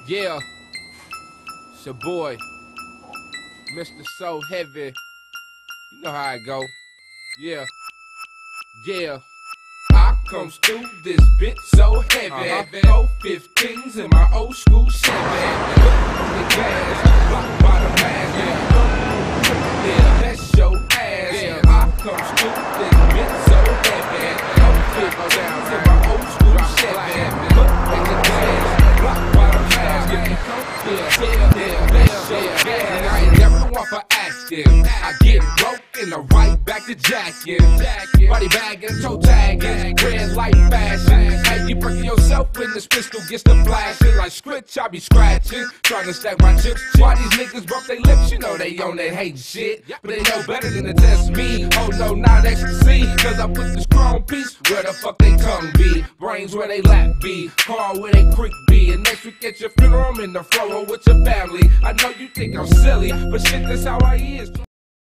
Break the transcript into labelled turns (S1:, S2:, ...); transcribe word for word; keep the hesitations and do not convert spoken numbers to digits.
S1: Yeah, it's your boy, Mister So Heavy. You know how I go. Yeah, yeah. I comes through this bitch so heavy. Uh-huh. Four fifteens in my old school Chevy. Look on the gas, block by the mask. Yeah, yeah, that's your ass. Yeah. I comes through this bitch so heavy. Four fifteens in my old school Chevy. Look at the gas, block by the mask. Yeah, yeah, yeah, that's your ass. I ain't never one for acting. I get broke and I right back to jacking. Body bagging, toe tagging, red light fashion. Hey, you breaking yourself when this pistol gets to flashing. Like scritch, I be scratching, trying to stack my chips. Why these niggas broke their lips? You know they on that hate shit, but they know better than to test me. Oh no, not ecstasy, cause I put this chrome piece where the fuck they tongue be, brains where they lap be, car where they creek be. And next week at your funeral, I'm in the front row with your family. I know you think I'm silly, but shit, that's how I is.